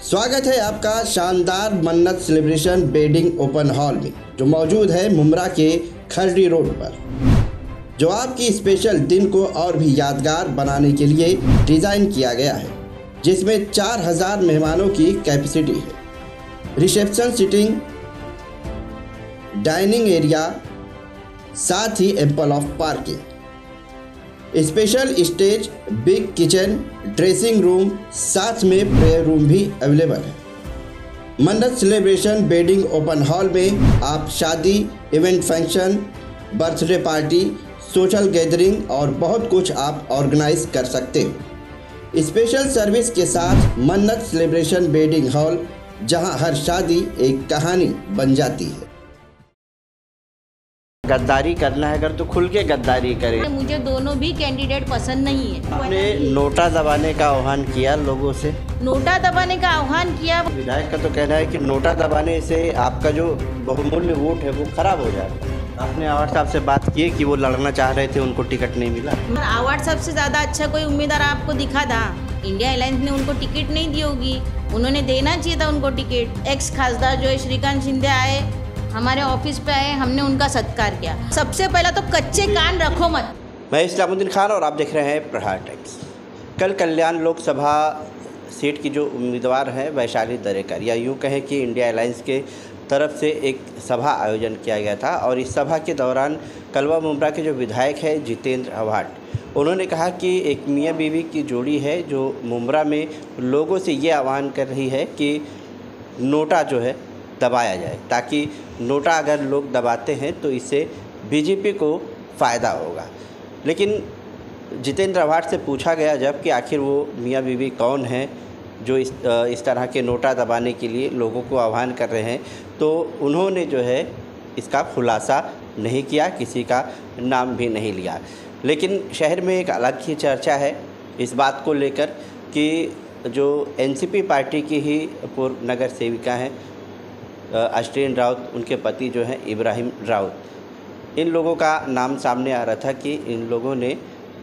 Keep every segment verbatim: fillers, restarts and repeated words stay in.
स्वागत है आपका शानदार मन्नत सेलिब्रेशन वेडिंग ओपन हॉल में, जो मौजूद है मुमरा के खरडी रोड पर, जो आपकी स्पेशल दिन को और भी यादगार बनाने के लिए डिज़ाइन किया गया है, जिसमें चार हज़ार मेहमानों की कैपेसिटी है। रिसेप्शन सीटिंग, डाइनिंग एरिया, साथ ही ample of parking, special stage, big kitchen, dressing room, साथ में प्रेयर रूम भी अवेलेबल है। मन्नत सेलिब्रेशन वेडिंग ओपन हॉल में आप शादी, event, function, birthday party, social gathering और बहुत कुछ आप ऑर्गेनाइज कर सकते हो। स्पेशल सर्विस के साथ मन्नत सेलिब्रेशन वेडिंग हॉल, जहां हर शादी एक कहानी बन जाती है। गद्दारी करना है अगर तो खुल के गद्दारी करें। मुझे दोनों भी कैंडिडेट पसंद नहीं है। आपने नोटा दबाने का आह्वान किया लोगों से? नोटा दबाने का आह्वान किया। विधायक का तो कहना है कि नोटा दबाने से आपका जो बहुमूल्य वोट है वो खराब हो जाता है। आपने आवाड़ साहब से बात की कि वो लड़ना चाह रहे थे, उनको टिकट नहीं मिला। आवाड़ साहब से ज़्यादा अच्छा कोई उम्मीदवार आपको दिखा था? इंडिया अलायंस ने उनको टिकट नहीं दी होगी, उन्होंने देना चाहिए था उनको टिकट। एक्स खासदार जो है श्रीकांत शिंदे आए, हमारे ऑफिस पे आए, हमने उनका सत्कार किया। सबसे पहला तो कच्चे कान रखो मत। मैं इस्लामुद्दीन खान और आप देख रहे हैं प्रहार टाइम्स। कल कल्याण लोकसभा सीट की जो उम्मीदवार हैं वैशाली दरेकर, या यूँ कहें कि इंडिया अलायंस के तरफ से एक सभा आयोजन किया गया था, और इस सभा के दौरान कलवा मुमरा के जो विधायक हैं जितेंद्र अवाड, उन्होंने कहा कि एक मियाँ बीवी की जोड़ी है जो मुमरा में लोगों से ये आह्वान कर रही है कि नोटा जो है दबाया जाए, ताकि नोटा अगर लोग दबाते हैं तो इससे बीजेपी को फ़ायदा होगा। लेकिन जितेंद्र अवाड से पूछा गया जब कि आखिर वो मियाँ बीवी कौन हैं जो इस इस तरह के नोटा दबाने के लिए लोगों को आह्वान कर रहे हैं, तो उन्होंने जो है इसका खुलासा नहीं किया, किसी का नाम भी नहीं लिया। लेकिन शहर में एक अलग ही चर्चा है इस बात को लेकर कि जो एनसीपी पार्टी की ही पूर्व नगर सेविका हैं अश्विन राउत, उनके पति जो हैं इब्राहिम राउत, इन लोगों का नाम सामने आ रहा था कि इन लोगों ने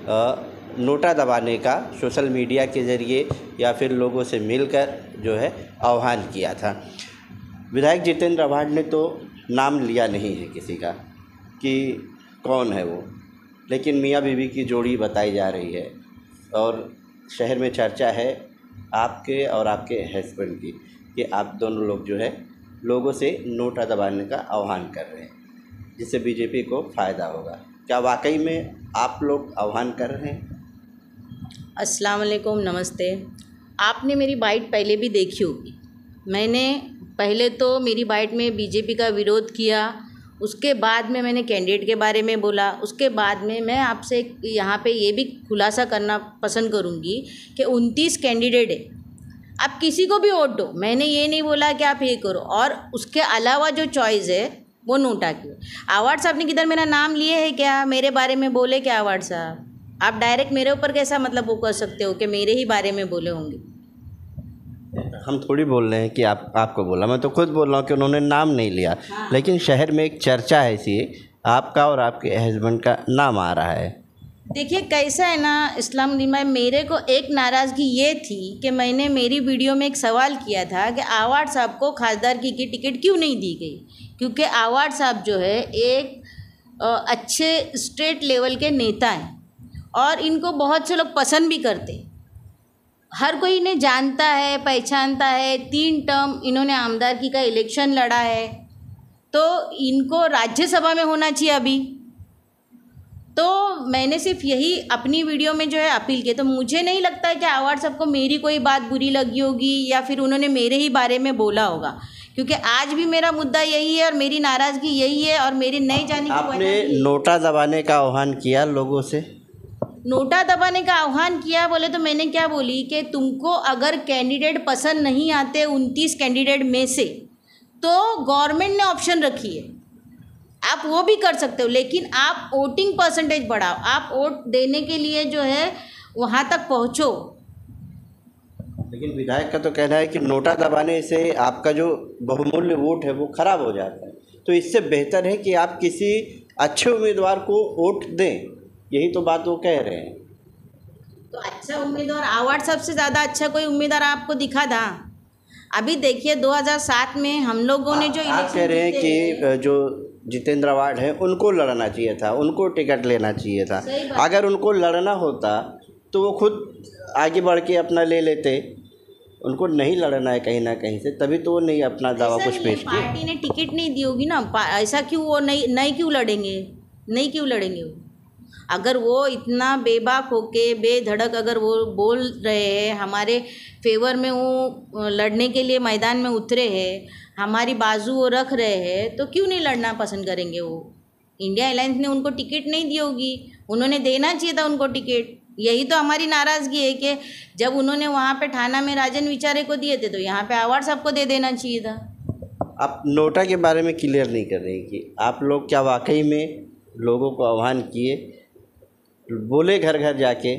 नोटा दबाने का सोशल मीडिया के ज़रिए या फिर लोगों से मिलकर जो है आह्वान किया था। विधायक जितेंद्र अवाड ने तो नाम लिया नहीं है किसी का कि कौन है वो, लेकिन मियाँ बीवी की जोड़ी बताई जा रही है, और शहर में चर्चा है आपके और आपके हस्बैंड की कि आप दोनों लोग जो है लोगों से नोटा दबाने का आह्वान कर रहे हैं, जिससे बीजेपी को फ़ायदा होगा। क्या वाकई में आप लोग आह्वान कर रहे हैं? अस्सलाम वालेकुम, नमस्ते। आपने मेरी बाइट पहले भी देखी होगी। मैंने पहले तो मेरी बाइट में बीजेपी का विरोध किया, उसके बाद में मैंने कैंडिडेट के बारे में बोला, उसके बाद में मैं आपसे यहाँ पे ये भी खुलासा करना पसंद करूँगी कि उनतीस कैंडिडेट है, आप किसी को भी वोट दो, मैंने ये नहीं बोला कि आप ये करो। और उसके अलावा जो चॉइस है वो नोटा की। अवाड साहब ने किधर मेरा नाम लिए है क्या? मेरे बारे में बोले क्या अवाड साहब? आप डायरेक्ट मेरे ऊपर कैसा मतलब वो कर सकते हो कि मेरे ही बारे में बोले होंगे? हम थोड़ी बोल रहे हैं कि आप आपको बोला, मैं तो खुद बोल रहा हूँ कि उन्होंने नाम नहीं लिया। हाँ। लेकिन शहर में एक चर्चा है इसी आपका और आपके हस्बैंड का नाम आ रहा है। देखिए कैसा है ना इस्लामुद्दीन भाई, मेरे को एक नाराज़गी ये थी कि मैंने मेरी वीडियो में एक सवाल किया था कि अवाड साहब को खासदार की, की टिकट क्यों नहीं दी गई, क्योंकि अवाड साहब जो है एक अच्छे स्टेट लेवल के नेता हैं और इनको बहुत से लोग पसंद भी करते हैं, हर कोई इन्हें जानता है, पहचानता है। तीन टर्म इन्होंने आमदारकी का इलेक्शन लड़ा है, तो इनको राज्यसभा में होना चाहिए अभी। तो मैंने सिर्फ यही अपनी वीडियो में जो है अपील की। तो मुझे नहीं लगता है कि अवाड साहब को मेरी कोई बात बुरी लगी होगी या फिर उन्होंने मेरे ही बारे में बोला होगा, क्योंकि आज भी मेरा मुद्दा यही है और मेरी नाराज़गी यही है और मेरी नहीं जाने की। आपने नोटा दबाने का आह्वान किया लोगों से? नोटा दबाने का आह्वान किया बोले तो मैंने क्या बोली कि तुमको अगर कैंडिडेट पसंद नहीं आते उनतीस कैंडिडेट में से, तो गवर्नमेंट ने ऑप्शन रखी है, आप वो भी कर सकते हो, लेकिन आप वोटिंग परसेंटेज बढ़ाओ, आप वोट देने के लिए जो है वहाँ तक पहुँचो। लेकिन विधायक का तो कहना है कि नोटा दबाने से आपका जो बहुमूल्य वोट है वो खराब हो जाता है, तो इससे बेहतर है कि आप किसी अच्छे उम्मीदवार को वोट दें, यही तो बात वो कह रहे हैं। तो अच्छा उम्मीदवार अवाड साहब से ज़्यादा अच्छा कोई उम्मीदवार आपको दिखा था? अभी देखिए दो हज़ार सात में हम लोगों ने जो आप कह रहे हैं कि जो जितेंद्र अवार्ड है उनको लड़ना चाहिए था, उनको टिकट लेना चाहिए था। अगर उनको लड़ना होता तो वो खुद आगे बढ़ के अपना ले लेते। उनको नहीं लड़ना है कहीं ना कहीं से, तभी तो वो नहीं अपना दावा कुछ पेश किया। पार्टी ने टिकट नहीं दी होगी ना, ऐसा क्यों वो नहीं नहीं क्यों लड़ेंगे, नहीं क्यों लड़ेंगे वो? अगर वो इतना बेबाक होके बेधड़क अगर वो बोल रहे हैं, हमारे फेवर में वो लड़ने के लिए मैदान में उतरे हैं, हमारी बाजू वो रख रहे हैं, तो क्यों नहीं लड़ना पसंद करेंगे वो? इंडिया अलायंस ने उनको टिकट नहीं दी होगी, उन्होंने देना चाहिए था उनको टिकट। यही तो हमारी नाराज़गी है कि जब उन्होंने वहाँ पे ठाणा में राजन विचारे को दिए थे तो यहाँ पे अवार्ड सबको दे देना चाहिए था। आप नोटा के बारे में क्लियर नहीं कर रहे कि आप लोग क्या वाकई में लोगों को आह्वान किए, बोले घर घर जाके?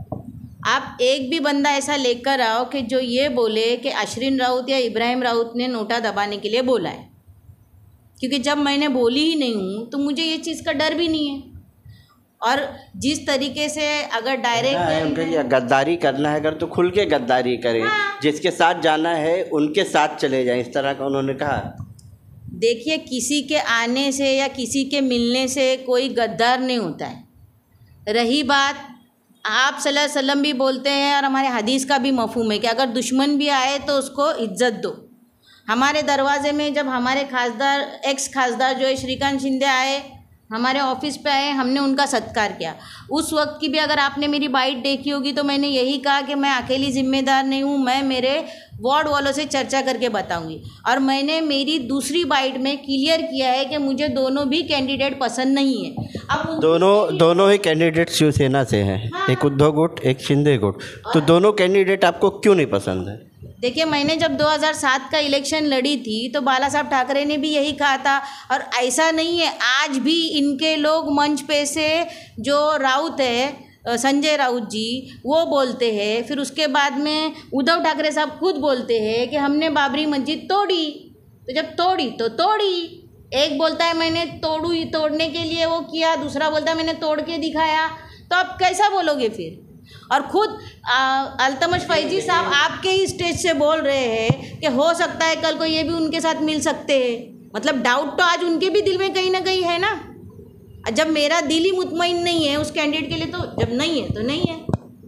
आप एक भी बंदा ऐसा लेकर आओ कि जो ये बोले कि अशरीन राउत या इब्राहिम राउत ने नोटा दबाने के लिए बोला है, क्योंकि जब मैंने बोली ही नहीं हूँ तो मुझे ये चीज़ का डर भी नहीं है। और जिस तरीके से अगर डायरेक्ट उनका गद्दारी करना है अगर तो खुल के गद्दारी करें, हाँ। जिसके साथ जाना है उनके साथ चले जाएं, इस तरह का उन्होंने कहा। देखिए, किसी के आने से या किसी के मिलने से कोई गद्दार नहीं होता है। रही बात, आप सल्लल्लाहु अलैहि वसल्लम भी बोलते हैं और हमारे हदीस का भी मफहूम है कि अगर दुश्मन भी आए तो उसको इज्जत दो। हमारे दरवाजे में जब हमारे खासदार एक्स खासदार जो है श्रीकांत शिंदे आए, हमारे ऑफिस पे आए, हमने उनका सत्कार किया। उस वक्त की भी अगर आपने मेरी बाइट देखी होगी तो मैंने यही कहा कि मैं अकेली जिम्मेदार नहीं हूँ, मैं मेरे वार्ड वालों से चर्चा करके बताऊंगी। और मैंने मेरी दूसरी बाइट में क्लियर किया है कि मुझे दोनों भी कैंडिडेट पसंद नहीं है। अब दोनों दोनों ही कैंडिडेट शिवसेना से हैं, हाँ। एक उद्धव गुट, एक शिंदे गुट, तो दोनों कैंडिडेट आपको क्यों नहीं पसंद है? देखिए, मैंने जब दो हज़ार सात का इलेक्शन लड़ी थी तो बाला साहब ठाकरे ने भी यही कहा था, और ऐसा नहीं है, आज भी इनके लोग मंच पे से जो राउत है संजय राउत जी वो बोलते हैं, फिर उसके बाद में उद्धव ठाकरे साहब खुद बोलते हैं कि हमने बाबरी मस्जिद तोड़ी। तो जब तोड़ी तो तोड़ी, एक बोलता है मैंने तोड़ू ही तोड़ने के लिए वो किया, दूसरा बोलता है मैंने तोड़ के दिखाया, तो आप कैसा बोलोगे फिर? और खुद अल्तमश फैजी साहब आपके ही स्टेज से बोल रहे हैं कि हो सकता है कल को ये भी उनके साथ मिल सकते हैं। मतलब डाउट तो आज उनके भी दिल में कहीं ना कहीं है ना। जब मेरा दिल ही मुतमईन नहीं है उस कैंडिडेट के लिए, तो जब नहीं है तो नहीं है,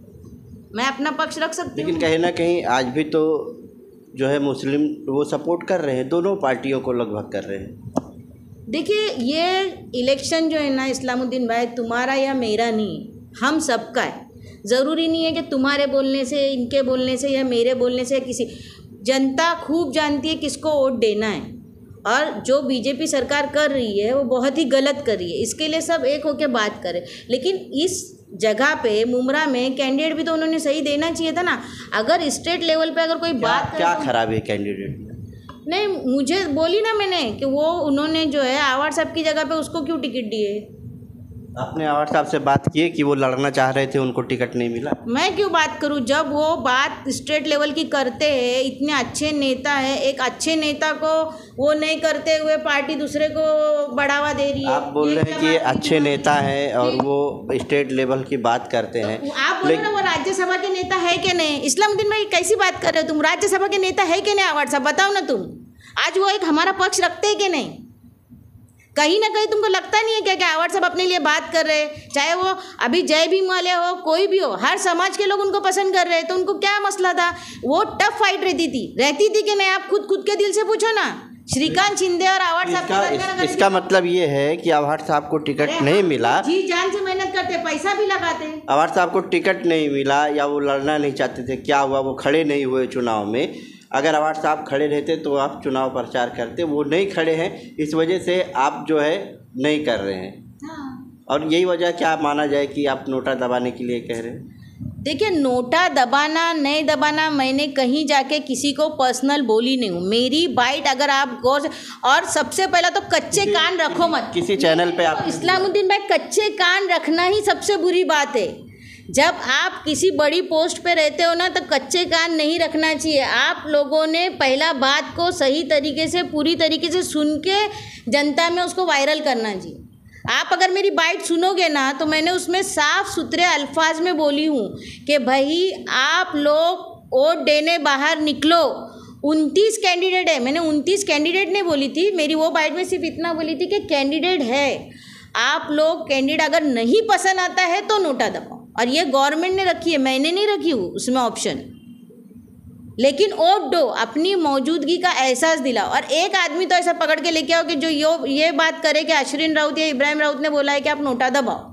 मैं अपना पक्ष रख सकती हूँ। लेकिन कहीं ना कहीं आज भी तो जो है मुस्लिम वो सपोर्ट कर रहे हैं, दोनों पार्टियों को लगभग कर रहे हैं। देखिए, ये इलेक्शन जो है ना इस्लामुद्दीन भाई, तुम्हारा या मेरा नहीं, हम सबका है। ज़रूरी नहीं है कि तुम्हारे बोलने से, इनके बोलने से या मेरे बोलने से, किसी जनता खूब जानती है किसको वोट देना है। और जो बीजेपी सरकार कर रही है वो बहुत ही गलत कर रही है, इसके लिए सब एक होकर बात करें। लेकिन इस जगह पे मुमरा में कैंडिडेट भी तो उन्होंने सही देना चाहिए था ना। अगर स्टेट लेवल पे अगर कोई बात क्या खराब है कैंडिडेट में? नहीं, मुझे बोली ना मैंने कि वो उन्होंने जो है आवाड़ साहब की जगह पे उसको क्यों टिकट दिए। आपने आवाड़ साहब से बात की कि वो लड़ना चाह रहे थे, उनको टिकट नहीं मिला? मैं क्यों बात करूं, जब वो बात स्टेट लेवल की करते हैं, इतने अच्छे नेता है, एक अच्छे नेता को वो नहीं करते हुए पार्टी दूसरे को बढ़ावा दे रही है। आप बोल रहे हैं कि ये अच्छे नेता है और वो स्टेट लेवल की बात करते हैं, तो आप बोलो ना वो राज्यसभा के नेता है कि नहीं? इस्लामुद्दीन भाई कैसी बात कर रहे हो तुम? राज्यसभा के नेता है कि नहीं आवाड़ साहब, बताओ ना तुम। आज वो एक हमारा पक्ष रखते हैं कि नहीं? कहीं ना कहीं तुमको लगता नहीं है क्या कि आवाड़ साहब अपने लिए बात कर रहे हैं? चाहे वो अभी जय भीम वाले हो, कोई भी हो, हर समाज के लोग उनको पसंद कर रहे हैं, तो उनको क्या मसला था? वो टफ फाइट रहती थी रहती थी कि नहीं? आप खुद खुद के दिल से पूछो ना। श्रीकांत शिंदे और आवाड़ साहब इसका, इस, इसका मतलब ये है कि आवाड़ साहब को टिकट नहीं मिला, जी जान से मेहनत करते, पैसा भी लगाते। आवाड़ साहब को टिकट नहीं मिला या वो लड़ना नहीं चाहते थे, क्या हुआ? वो खड़े नहीं हुए चुनाव में। अगर आवाड़ साहब खड़े रहते तो आप चुनाव प्रचार करते, वो नहीं खड़े हैं, इस वजह से आप जो है नहीं कर रहे हैं। हाँ। और यही वजह क्या माना जाए कि आप नोटा दबाने के लिए कह रहे हैं? देखिए, नोटा दबाना नहीं दबाना मैंने कहीं जाके किसी को पर्सनल बोली नहीं हूँ। मेरी बाइट अगर आप गौर से, और सबसे पहला तो कच्चे कान रखो मत किसी चैनल पे। आप इस्लामुद्दीन भाई, कच्चे कान रखना ही सबसे बुरी बात है। जब आप किसी बड़ी पोस्ट पे रहते हो ना, तो कच्चे कान नहीं रखना चाहिए। आप लोगों ने पहला बात को सही तरीके से, पूरी तरीके से सुन के जनता में उसको वायरल करना चाहिए। आप अगर मेरी बाइट सुनोगे ना, तो मैंने उसमें साफ सुथरे अल्फाज में बोली हूँ कि भाई आप लोग वोट देने बाहर निकलो, उनतीस कैंडिडेट है, मैंने उनतीस कैंडिडेट नहीं बोली थी, मेरी वो बाइट में सिर्फ इतना बोली थी कि कैंडिडेट है, आप लोग कैंडिडेट अगर नहीं पसंद आता है तो नोटा दबाओ। और ये गवर्नमेंट ने रखी है, मैंने नहीं रखी हूँ उसमें ऑप्शन। लेकिन वोट दो, अपनी मौजूदगी का एहसास दिलाओ। और एक आदमी तो ऐसा पकड़ के लेके आओ कि जो यो ये बात करे कि अशरीन राउत या इब्राहिम राउत ने बोला है कि आप नोटा दबाओ।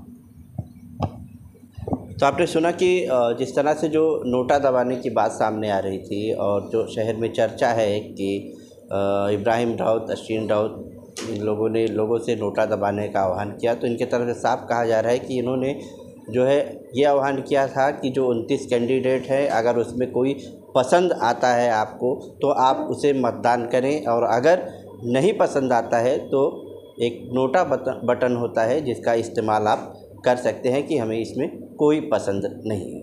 तो आपने सुना कि जिस तरह से जो नोटा दबाने की बात सामने आ रही थी और जो शहर में चर्चा है कि इब्राहिम राउत, अशरीन राउत, इन लोगों ने लोगों से नोटा दबाने का आह्वान किया, तो इनके तरफ से साफ कहा जा रहा है कि इन्होंने जो है ये आह्वान किया था कि जो उनतीस कैंडिडेट है, अगर उसमें कोई पसंद आता है आपको तो आप उसे मतदान करें, और अगर नहीं पसंद आता है तो एक नोटा बटन होता है जिसका इस्तेमाल आप कर सकते हैं कि हमें इसमें कोई पसंद नहीं है।